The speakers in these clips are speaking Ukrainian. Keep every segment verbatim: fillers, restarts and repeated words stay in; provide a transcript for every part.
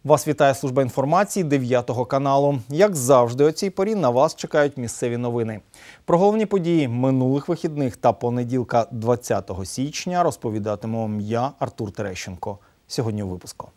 Вас вітає служба інформації дев'ятого каналу. Як завжди, о цій порі на вас чекають місцеві новини. Про головні події минулих вихідних та понеділка двадцятого січня розповідатиму вам я, Артур Терещенко. Сьогодні у випуску.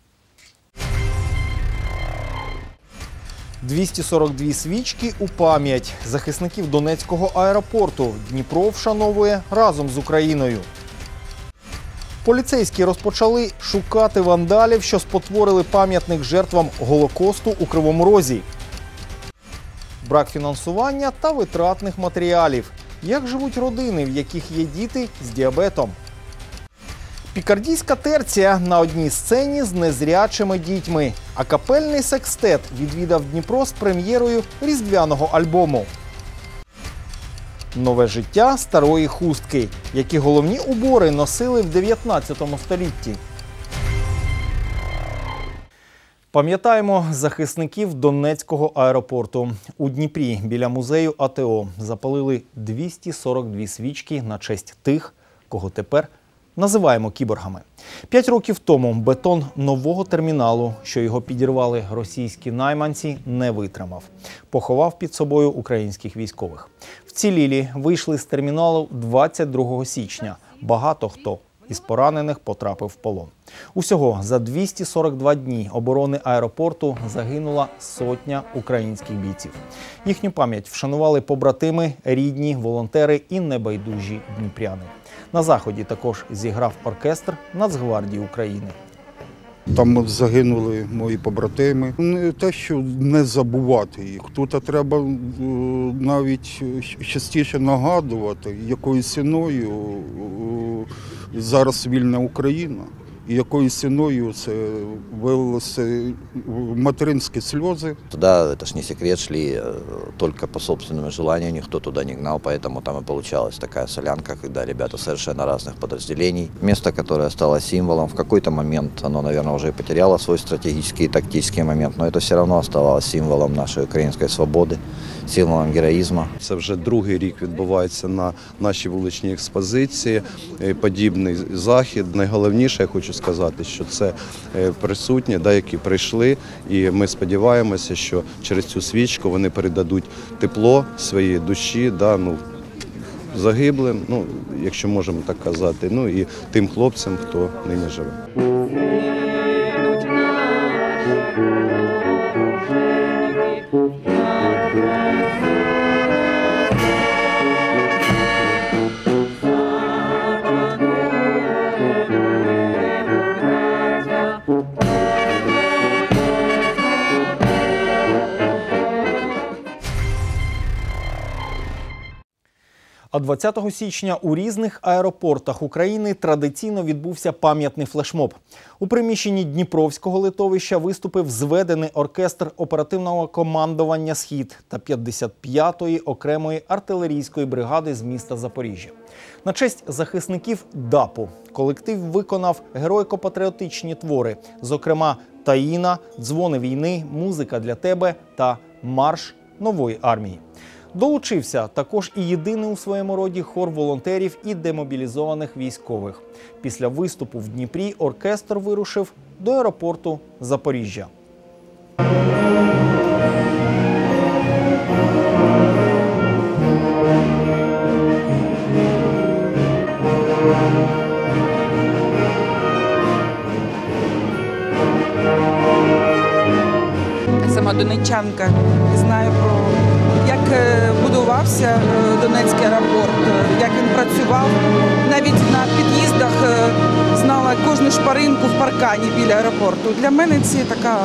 двісті сорок дві свічки у пам'ять захисників Донецького аеропорту. Дніпро вшановує разом з Україною. Поліцейські розпочали шукати вандалів, що спотворили пам'ятник жертвам Голокосту у Кривому Розі. Брак фінансування та витратних матеріалів. Як живуть родини, в яких є діти з діабетом? Пікардійська терція на одній сцені з незрячими дітьми. А капельний секстет відвідав Дніпро з прем'єрою різдвяного альбому. Нове життя старої хустки. Які головні убори носили в дев'ятнадцятому столітті. Пам'ятаємо захисників Донецького аеропорту. У Дніпрі біля музею А Те О запалили двісті сорок дві свічки на честь тих, кого тепер називаємо кіборгами. П'ять років тому бетон нового терміналу, що його підірвали російські найманці, не витримав. Поховав під собою українських військових. Вцілілі вийшли з терміналу двадцять другого січня. Багато хто із поранених потрапив в полон. Усього за двісті сорок два дні оборони аеропорту загинула сотня українських бійців. Їхню пам'ять вшанували побратими, рідні, волонтери і небайдужі дніпряни. На Заході також зіграв оркестр Нацгвардії України. Там загинули мої побратими. Не те, що не забувати їх. Тут треба навіть частіше нагадувати, якою ціною зараз вільна Україна. И якою ціною це вилилося материнські сльози. Туда, это ж не секрет, шли только по собственному желанию, никто туда не гнал, поэтому там и получалась такая солянка, когда ребята совершенно разных подразделений. Место, которое стало символом, в какой-то момент оно, наверное, уже потеряло свой стратегический и тактический момент, но это все равно оставалось символом нашей української свободи, символом героїзму. Це вже другий рік відбувається на нашій вуличній експозиції, подібний захід. Найголовніше, я хочу сказати, що це присутні, да, які прийшли, і ми сподіваємося, що через цю свічку вони передадуть тепло своєї душі, да, ну, загиблим, ну, якщо можемо так казати, ну і тим хлопцям, хто нині живе. А двадцятого січня у різних аеропортах України традиційно відбувся пам'ятний флешмоб. У приміщенні Дніпровського литовища виступив зведений оркестр оперативного командування «Схід» та п'ятдесят п'ятої окремої артилерійської бригади з міста Запоріжжя. На честь захисників ДАПу колектив виконав героїко-патріотичні твори, зокрема «Таїна», «Дзвони війни», «Музика для тебе» та «Марш нової армії». Долучився також і єдиний у своєму роді хор волонтерів і демобілізованих військових. Після виступу в Дніпрі оркестр вирушив до аеропорту Запоріжжя. Сама донеччанка, знаю про як будувався Донецький аеропорт, як він працював. Навіть на під'їздах знала кожну шпаринку в паркані біля аеропорту. Для мене це така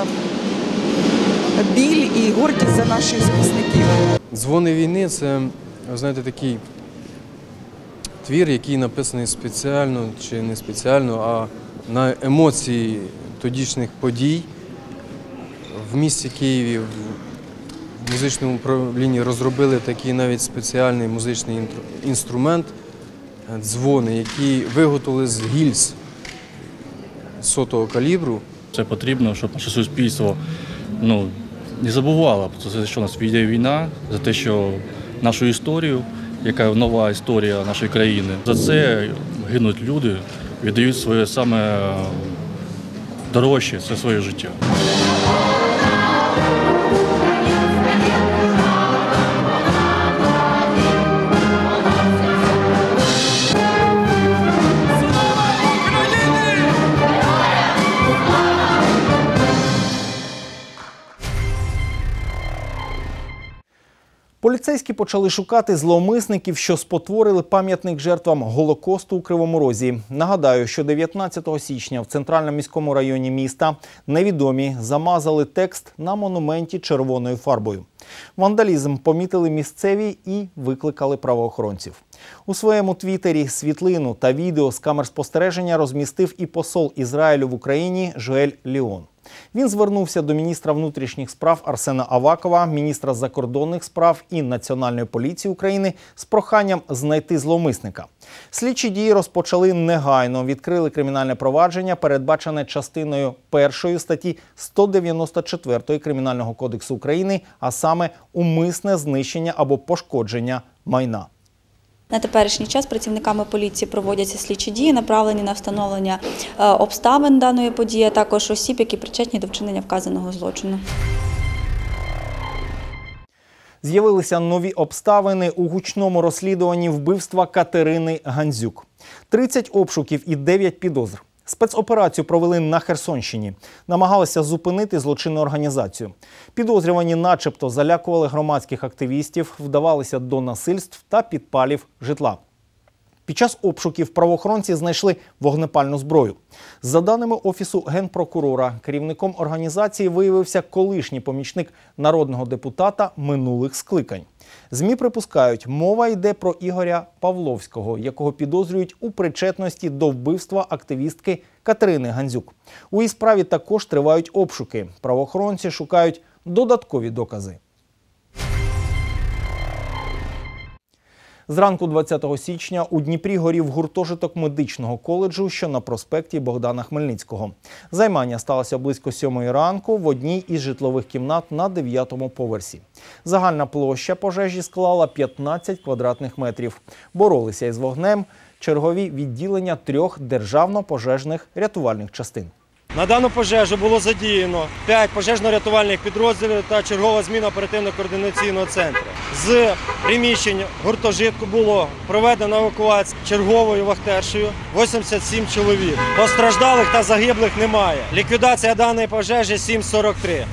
біль і гордість за наших захисників. «Дзвони війни» – це, знаєте, такий твір, який написаний спеціально чи не спеціально, а на емоції тодішніх подій в місті Києві. В музичному управлінні розробили такий навіть спеціальний музичний інструмент – дзвони, які виготовили з гільз сотого калібру. Це потрібно, щоб наше суспільство, ну, не забувало про те, що у нас йде війна, за те, що нашу історію, яка нова історія нашої країни, за це гинуть люди, віддають своє саме дорожче, це своє життя. Поліцейські почали шукати зловмисників, що спотворили пам'ятник жертвам Голокосту у Кривому Розі. Нагадаю, що дев'ятнадцятого січня в центральному міському районі міста невідомі замазали текст на монументі червоною фарбою. Вандалізм помітили місцеві і викликали правоохоронців. У своєму твіттері світлину та відео з камер спостереження розмістив і посол Ізраїлю в Україні Жоель Ліон. Він звернувся до міністра внутрішніх справ Арсена Авакова, міністра закордонних справ і Національної поліції України з проханням знайти зловмисника. Слідчі дії розпочали негайно, відкрили кримінальне провадження, передбачене частиною першої статті сто дев'яносто чотири Кримінального кодексу України, а саме умисне знищення або пошкодження майна. На теперішній час працівниками поліції проводяться слідчі дії, направлені на встановлення обставин даної події, а також осіб, які причетні до вчинення вказаного злочину. З'явилися нові обставини у гучному розслідуванні вбивства Катерини Гандзюк. тридцять обшуків і дев'ять підозр. Спецоперацію провели на Херсонщині. Намагалися зупинити злочинну організацію. Підозрювані начебто залякували громадських активістів, вдавалися до насильств та підпалів житла. Під час обшуків правоохоронці знайшли вогнепальну зброю. За даними Офісу Генпрокурора, керівником організації виявився колишній помічник народного депутата минулих скликань. ЗМІ припускають, мова йде про Ігоря Павловського, якого підозрюють у причетності до вбивства активістки Катерини Гандзюк. У її справі також тривають обшуки. Правоохоронці шукають додаткові докази. Зранку двадцятого січня у Дніпрі горів гуртожиток медичного коледжу, що на проспекті Богдана Хмельницького. Займання сталося близько сьомої ранку в одній із житлових кімнат на дев'ятому поверсі. Загальна площа пожежі склала п'ятнадцять квадратних метрів. Боролися із вогнем чергові відділення трьох державно-пожежних рятувальних частин. На дану пожежу було задіяно п'ять пожежно-рятувальних підрозділів та чергова зміна оперативно-координаційного центру. З приміщень гуртожитку було проведено евакуацію черговою вахтершею вісімдесят сім чоловік. Постраждалих та загиблих немає. Ліквідація даної пожежі сім сорок три.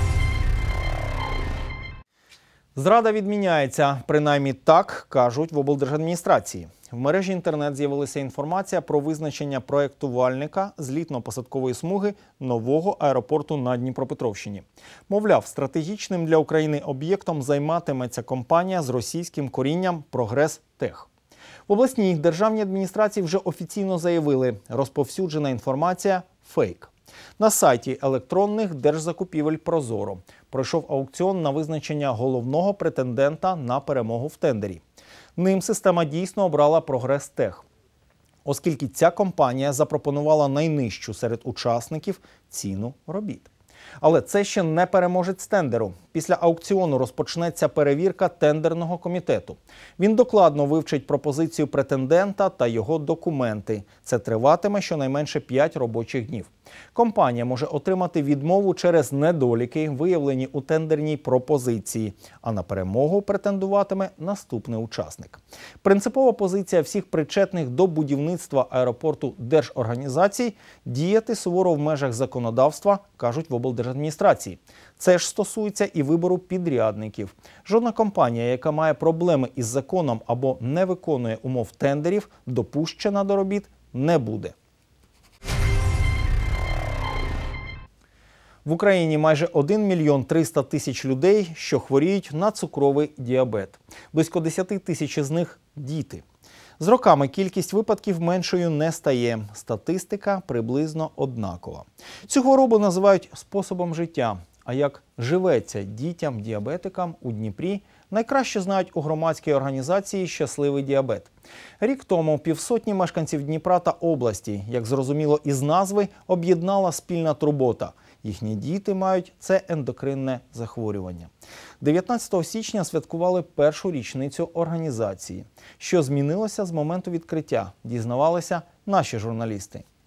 Зрада відміняється, принаймні так кажуть в облдержадміністрації. В мережі інтернет з'явилася інформація про визначення проєктувальника злітно-посадкової смуги нового аеропорту на Дніпропетровщині. Мовляв, стратегічним для України об'єктом займатиметься компанія з російським корінням «Прогрес-Тех». В обласній державній адміністрації вже офіційно заявили, розповсюджена інформація – фейк. На сайті електронних держзакупівель «Прозоро» пройшов аукціон на визначення головного претендента на перемогу в тендері. Ним система дійсно обрала «Прогрес-Тех», оскільки ця компанія запропонувала найнижчу серед учасників ціну робіт. Але це ще не переможець тендеру. Після аукціону розпочнеться перевірка тендерного комітету. Він докладно вивчить пропозицію претендента та його документи. Це триватиме щонайменше п'ять робочих днів. Компанія може отримати відмову через недоліки, виявлені у тендерній пропозиції, а на перемогу претендуватиме наступний учасник. Принципова позиція всіх причетних до будівництва аеропорту держорганізацій – діяти суворо в межах законодавства, кажуть в облдержадміністрації. Це ж стосується і вибору підрядників. Жодна компанія, яка має проблеми із законом або не виконує умов тендерів, допущена до робіт не буде. В Україні майже один мільйон триста тисяч людей, що хворіють на цукровий діабет. Близько десять тисяч з них – діти. З роками кількість випадків меншою не стає. Статистика приблизно однакова. Цю хворобу називають способом життя. А як живеться дітям-діабетикам у Дніпрі, найкраще знають у громадській організації «Щасливий діабет». Рік тому півсотні мешканців Дніпра та області, як зрозуміло із назви, об'єднала спільна турбота. Їхні діти мають це ендокринне захворювання. дев'ятнадцятого січня святкували першу річницю організації. Що змінилося з моменту відкриття, дізнавалися наші журналісти.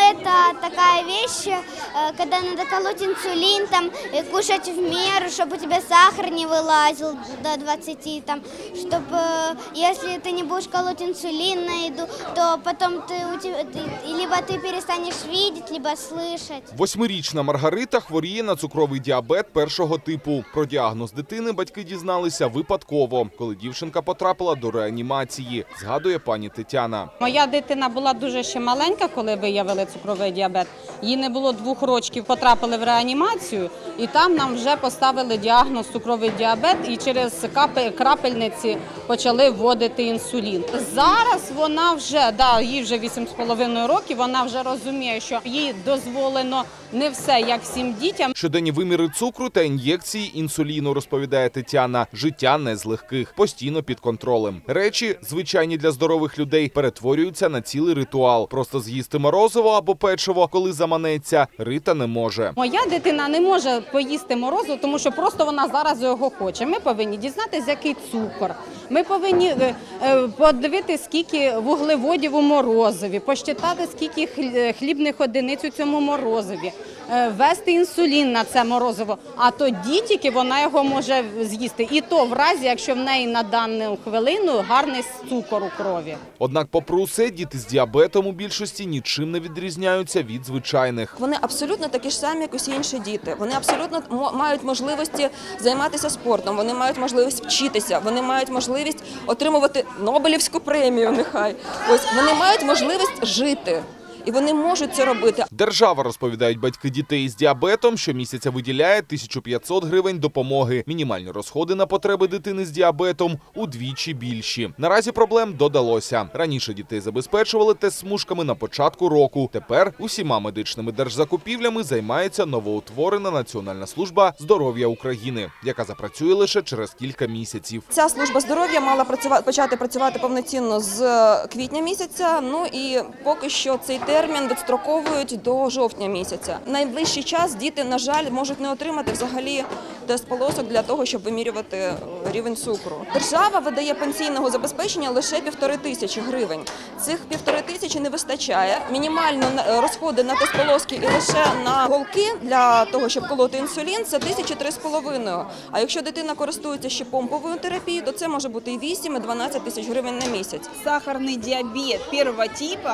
это такая вещь, когда надо колоть инсулин, там, и кушать в меру, чтобы у тебя сахар не вылазил до двадцати, там, чтобы, если ты не будешь колоть инсулин на еду, то потом ты, у тебя, ты, либо ты перестанешь видеть, либо слышать. Восьмирічна Маргарита хворіє на цукровий діабет першого типу. Про діагноз дитини батьки дізналися випадково, коли дівчинка потрапила до реанімації, згадує пані Тетяна. Моя дитина була дуже ще маленька, коли виявили цукровий діабет. Їй не було двох років, потрапили в реанімацію, і там нам вже поставили діагноз цукровий діабет, і через крапельниці почали вводити інсулін. Зараз вона вже, да, їй вже вісім з половиною років, вона вже розуміє, що їй дозволено не все, як всім дітям. Щоденні виміри цукру та ін'єкції інсуліну, розповідає Тетяна. Життя не з легких, постійно під контролем. Речі, звичайні для здорових людей, перетворюються на цілий ритуал. Просто з'їсти морозиво або печиво, коли заманеться, Рита не може. Моя дитина не може поїсти морозиво, тому що просто вона зараз його хоче. Ми повинні дізнатися, який цукор. Ми повинні подивитися, скільки вуглеводів у морозиві, посчитати, скільки хлібних одиниць у цьому морозиві, ввести інсулін на це морозиво, а тоді тільки вона його може з'їсти. І то в разі, якщо в неї на дану хвилину гарний цукор у крові. Однак, попри усе, діти з діабетом у більшості нічим не відрізняються від звичайних. Вони абсолютно такі ж самі, як усі інші діти. Вони абсолютно мають можливості займатися спортом, вони мають можливість вчитися, вони мають можливість отримувати Нобелівську премію, нехай. Ось, вони мають можливість жити. І вони можуть це робити. Держава, розповідають батьки дітей з діабетом, щомісяця виділяє тисячу п'ятсот гривень допомоги. Мінімальні розходи на потреби дитини з діабетом удвічі більші. Наразі проблем додалося. Раніше дітей забезпечували тест-смужками на початку року. Тепер усіма медичними держзакупівлями займається новоутворена Національна служба здоров'я України, яка запрацює лише через кілька місяців. Ця служба здоров'я мала працювати, почати працювати повноцінно з квітня місяця, ну і поки що цей термін відстроковують до жовтня місяця. Найближчий час діти, на жаль, можуть не отримати взагалі тест-полосок для того, щоб вимірювати рівень цукру. Держава видає пенсійного забезпечення лише півтори тисячі гривень. Цих півтори тисячі не вистачає. Мінімально розходи на тест-полоски і лише на голки для того, щоб колоти інсулін, це тисячі три з половиною. А якщо дитина користується ще помповою терапією, то це може бути і вісім, і дванадцять тисяч гривень на місяць. Сахарний діабет першого типу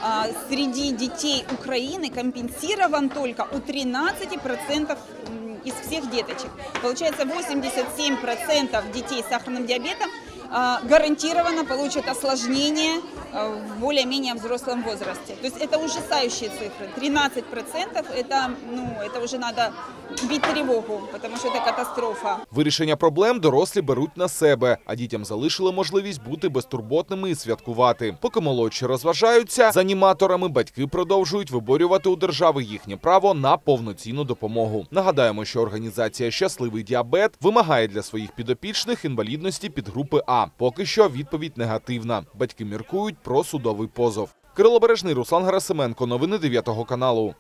среди детей Украины компенсирован только у тринадцати процентов из всех деточек. Получается, восемьдесят семь процентов детей с сахарным диабетом гарантированно получат осложнения в более-менее взрослом возрасте. То есть это ужасающие цифры. тринадцать процентов это, ну, это уже надо бить тревогу, потому что это катастрофа. Вирішення проблем дорослі беруть на себе, а дітям залишили можливість бути безтурботними і святкувати. Поки молодші розважаються, з аніматорами батьки продовжують виборювати у держави їхнє право на повноцінну допомогу. Нагадаємо, що організація «Щасливий діабет» вимагає для своїх підопічних інвалідності підгрупи А. Поки що відповідь негативна. Батьки міркують про судовий позов. Кирило Бережний, Руслан Герасименко. Новини дев'ятого каналу.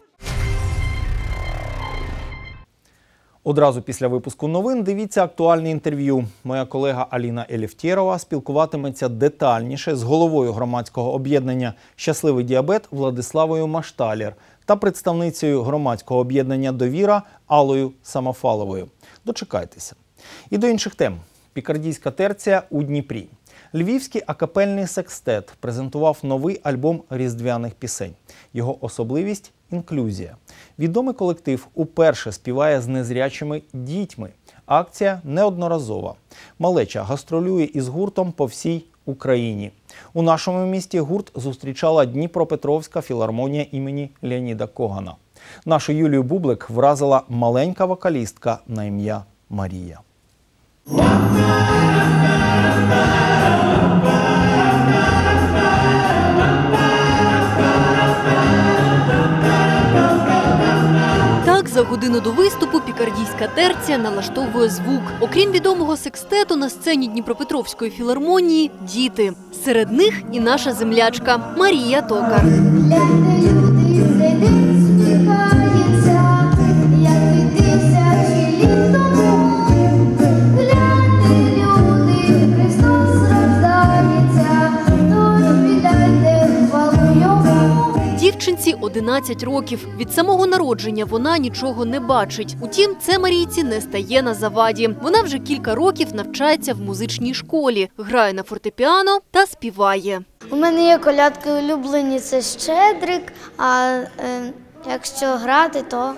Одразу після випуску новин дивіться актуальне інтерв'ю. Моя колега Аліна Елефтєрова спілкуватиметься детальніше з головою громадського об'єднання «Щасливий діабет» Владиславою Машталєр та представницею громадського об'єднання «Довіра» Аллою Самофаловою. Дочекайтеся. І до інших тем. Пікардійська терція у Дніпрі. Львівський акапельний секстет презентував новий альбом різдвяних пісень. Його особливість – інклюзія. Відомий колектив уперше співає з незрячими дітьми. Акція неодноразова. Малеча гастролює із гуртом по всій Україні. У нашому місті гурт зустрічала Дніпропетровська філармонія імені Леоніда Когана. Нашу Юлію Бублик вразила маленька вокалістка на ім'я Марія. Так, за годину до виступу пікардійська терція налаштовує звук. Окрім відомого секстету, на сцені Дніпропетровської філармонії – діти. Серед них і наша землячка Марія Токар. Дівчинці одинадцять одинадцять років. Від самого народження вона нічого не бачить. Утім, це Марійці не стає на заваді. Вона вже кілька років навчається в музичній школі, грає на фортепіано та співає. У мене є колядки улюблені, це Щедрик, а е, якщо грати, то,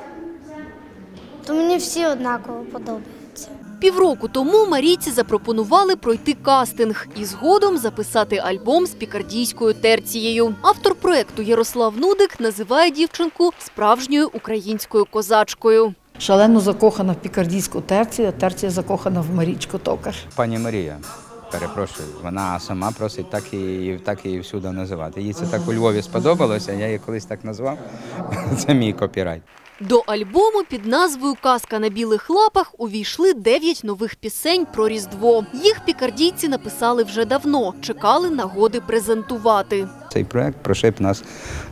то мені всі однаково подобаються. Півроку тому Марійці запропонували пройти кастинг і згодом записати альбом з пікардійською терцією. Автор проєкту Ярослав Нудик називає дівчинку справжньою українською козачкою. Шалено закохана в пікардійську терцію, а терція закохана в Марічку Токар. Пані Марія, перепрошую, вона сама просить так і так і всюди називати. Їй це так у Львові сподобалося, я її колись так назвав. Це мій копірайт. До альбому під назвою «Казка на білих лапах» увійшли дев'ять нових пісень про Різдво. Їх пікардійці написали вже давно, чекали нагоди презентувати. Цей проект прошиб нас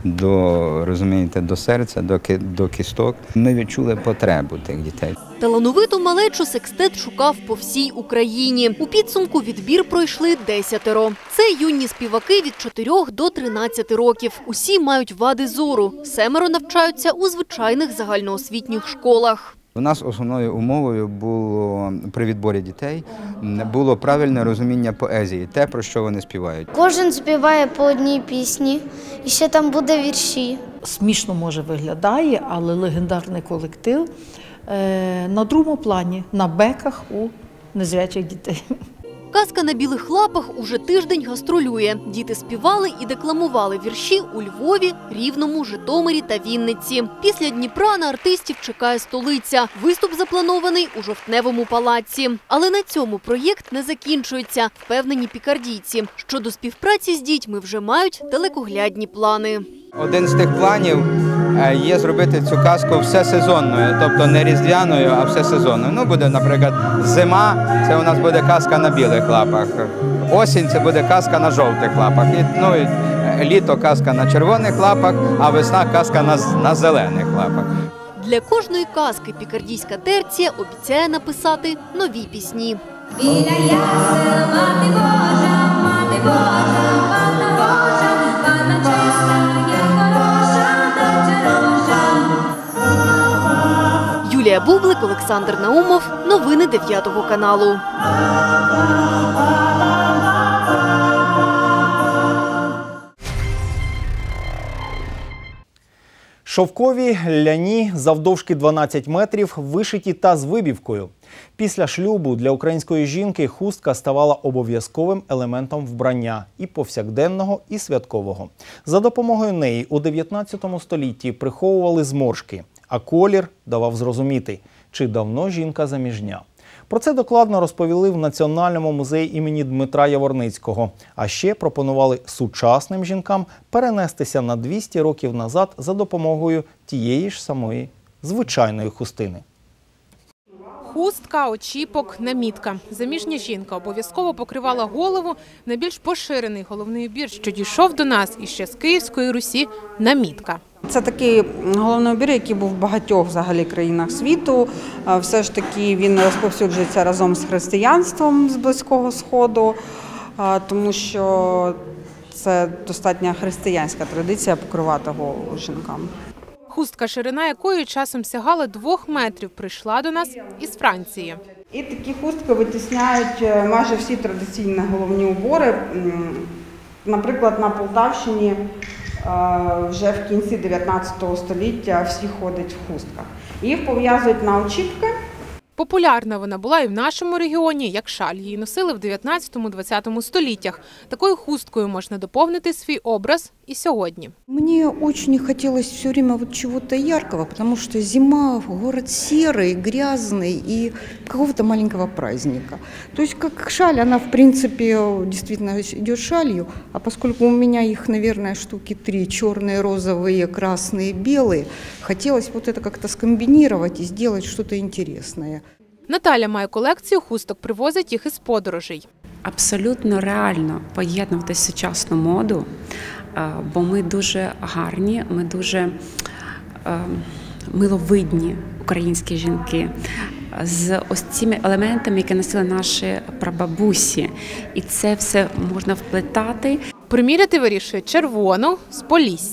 до, розумієте, до серця, до, до кісток. Ми відчули потребу тих дітей. Талановиту малечу секстет шукав по всій Україні. У підсумку відбір пройшли десятеро. Це юні співаки від чотирьох до тринадцяти років. Усі мають вади зору. Семеро навчаються у звичайних загальноосвітніх школах. У нас основною умовою було при відборі дітей було правильне розуміння поезії, те, про що вони співають. Кожен співає по одній пісні, і ще там буде вірші. Смішно, може, виглядає, але легендарний колектив на другому плані, на беках у незрячих дітей. «Казка на білих лапах» уже тиждень гастролює. Діти співали і декламували вірші у Львові, Рівному, Житомирі та Вінниці. Після Дніпра на артистів чекає столиця. Виступ запланований у Жовтневому палаці. Але на цьому проєкт не закінчується, впевнені пікардійці. Щодо співпраці з дітьми вже мають далекоглядні плани. Один з тих планів є зробити цю казку всесезонною, тобто не різдвяною, а всесезонною. Ну, буде, наприклад, зима – це у нас буде казка на білих лапах, осінь – це буде казка на жовтих лапах, і, ну, і літо – казка на червоних лапах, а весна – казка на, на зелених лапах. Для кожної казки пікардійська терція обіцяє написати нові пісні. Біля ясел мати Божа, мати Божа, мати Божа, пана чиста, я хороша, доча рожа. Юлія Бублик, Олександр Наумов. Новини дев'ятого каналу. Шовкові ляні завдовжки дванадцять метрів, вишиті та з вибівкою. Після шлюбу для української жінки хустка ставала обов'язковим елементом вбрання і повсякденного, і святкового. За допомогою неї у дев'ятнадцятому столітті приховували зморшки, а колір давав зрозуміти, чи давно жінка заміжня. Про це докладно розповіли в Національному музеї імені Дмитра Яворницького. А ще пропонували сучасним жінкам перенестися на двісті років назад за допомогою тієї ж самої звичайної хустини. Хустка, очіпок, намітка. Заміжня жінка обов'язково покривала голову. Найбільш поширений головний убір, що дійшов до нас іще з Київської Русі – намітка. Це такий головний убір, який був в багатьох взагалі країнах світу. Все ж таки він розповсюджується разом з християнством з Близького Сходу, тому що це достатньо християнська традиція покривати голову жінкам. Хустка, ширина якої часом сягала двох метрів, прийшла до нас із Франції. І такі хустки витісняють майже всі традиційні головні убори. Наприклад, на Полтавщині вже в кінці дев'ятнадцятого століття всі ходять в хустках. Їх пов'язують на очіпки. Популярна вона була і в нашому регіоні, як шаль. Її носили в дев'ятнадцятому-двадцятому століттях. Такою хусткою можна доповнити свій образ і сьогодні. Мне очень хотелось все время вот чего-то яркого, потому что зима, город серый, грязный и какого-то маленького праздника. То есть как шаль, она в принципе действительно идет шалью, а поскольку у меня их, наверное, штуки три, черные, розовые, красные, белые, хотелось вот это как-то скомбинировать и сделать что-то интересное. Наталя має колекцію хусток, привозить їх із подорожей. Абсолютно реально поєднувати сучасну моду, бо ми дуже гарні, ми дуже миловидні українські жінки з ось цими елементами, які носили наші прабабусі. І це все можна вплетати. Приміряти вирішує червону з Полісся.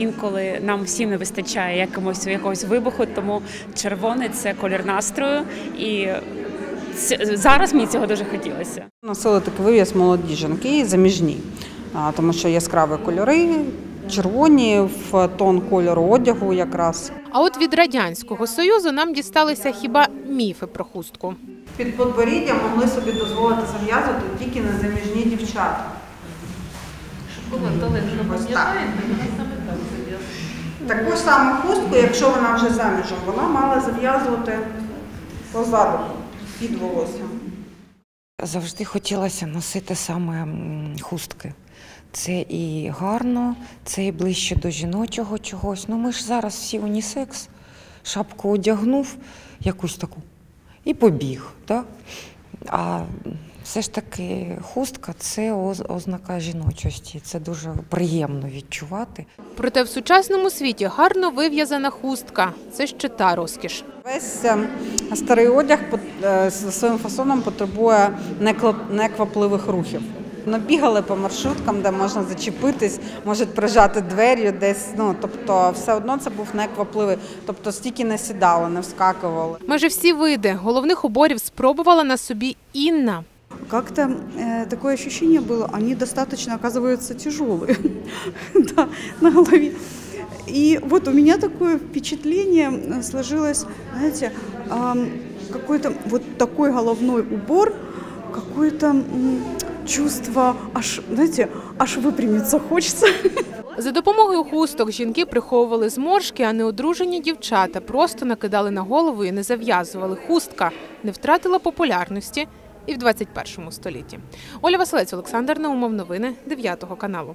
інколи нам всім не вистачає якогось, якогось вибуху, тому червоний – це колір настрою, і зараз мені цього дуже хотілося. Носили такий вивіз молоді жінки, заміжні, тому що яскраві кольори, червоні, в тон кольору одягу якраз. А от від Радянського Союзу нам дісталися хіба міфи про хустку. Під подборіддя могли собі дозволити зав'язувати тільки незаміжні дівчата. Щоб було то легше, пам'ятаєте, вона саме так зав'язує. Таку саму хустку, якщо вона вже заміжем, вона мала зав'язувати позаду, під волоссям. Завжди хотілося носити саме хустки. Це і гарно, це і ближче до жіночого чогось. Ну ми ж зараз всі унісекс. Шапку одягнув, якусь таку, і побіг. Так? А все ж таки хустка – це ознака жіночості. Це дуже приємно відчувати. Проте в сучасному світі гарно вив'язана хустка – це ще та розкіш. Весь старий одяг за своїм фасоном потребує неквапливих рухів. Набігали по маршруткам, де можна зачепитись, можуть прижати двері десь, ну, тобто все одно це був неквапливий, тобто стільки не сідали, не вскакували. Майже всі види головних уборів спробувала на собі Інна. Как-то э, такое ощущение было, они достаточно, оказываются, тяжелые да, на голове. И вот у меня такое впечатление сложилось, знаете, э, какой-то вот такой головной убор, какое-то чувство, аж, знаете, аж выпрямиться хочется. За допомогою хусток жінки приховували зморшки, а неодружені дівчата просто накидали на голову і не зав'язували. Хустка не втратила популярності і в двадцять першому столітті. Оля Василець, Олександр Наумов, новини дев'ятого каналу.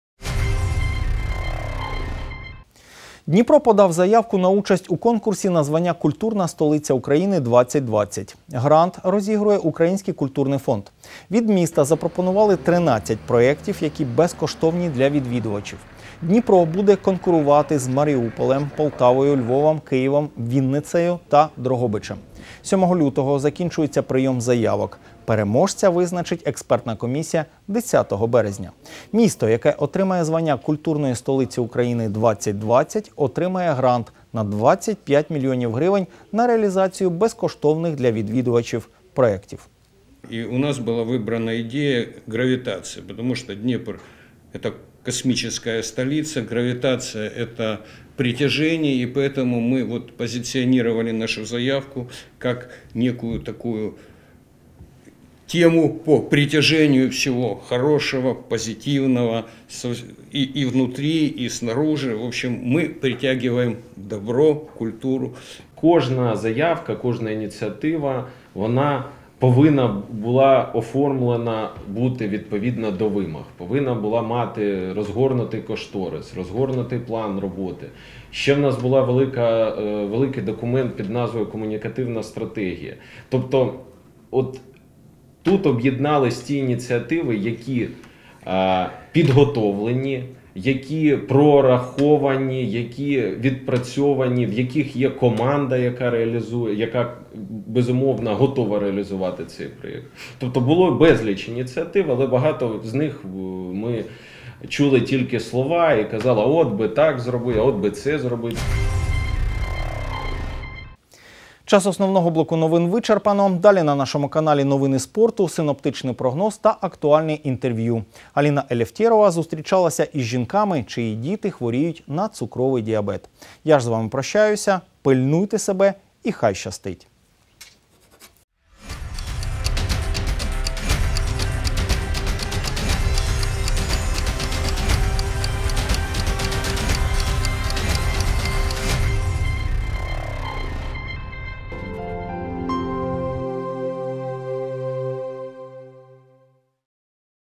Дніпро подав заявку на участь у конкурсі на звання «Культурна столиця України двадцять двадцять». Грант розігрує Український культурний фонд. Від міста запропонували тринадцять проєктів, які безкоштовні для відвідувачів. Дніпро буде конкурувати з Маріуполем, Полтавою, Львовом, Києвом, Вінницею та Дрогобичем. сьомого лютого закінчується прийом заявок. Переможця визначить експертна комісія десятого березня. Місто, яке отримає звання культурної столиці України двадцять двадцять, отримає грант на двадцять п'ять мільйонів гривень на реалізацію безкоштовних для відвідувачів проєктів. И у нас была выбрана идея гравитации, потому что Днепр – это космическая столица, гравитация – это притяжение, и поэтому мы вот позиционировали нашу заявку как некую такую тему по притяжению всего хорошего, позитивного и, и внутри, и снаружи. В общем, мы притягиваем добро, культуру. Кожна заявка, кожна ініціатива, вона повинна була оформлена бути відповідно до вимог. Повинна була мати розгорнутий кошторис, розгорнутий план роботи. Ще в нас була велика, великий документ під назвою «Комунікативна стратегія». Тобто, от тут об'єднались ті ініціативи, які е, підготовлені, які прораховані, які відпрацьовані, в яких є команда, яка реалізує, яка безумовно готова реалізувати цей проєкт. Тобто було безліч ініціатив, але багато з них ми чули тільки слова і казали, от би так зробити, а от би це зробити. Час основного блоку новин вичерпано. Далі на нашому каналі новини спорту, синоптичний прогноз та актуальне інтерв'ю. Аліна Елефтєрова зустрічалася із жінками, чиї діти хворіють на цукровий діабет. Я ж з вами прощаюся, пильнуйте себе і хай щастить.